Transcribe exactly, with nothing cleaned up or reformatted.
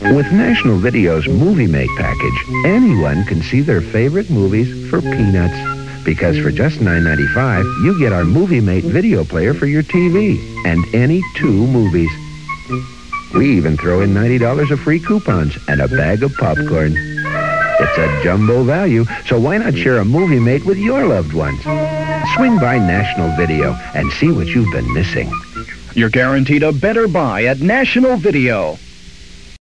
With National Video's Movie Mate package, anyone can see their favorite movies for peanuts. Because for just nine ninety-five, you get our Movie Mate video player for your T V and any two movies. We even throw in ninety dollars of free coupons and a bag of popcorn. It's a jumbo value, so why not share a Movie Mate with your loved ones? Swing by National Video and see what you've been missing. You're guaranteed a better buy at National Video.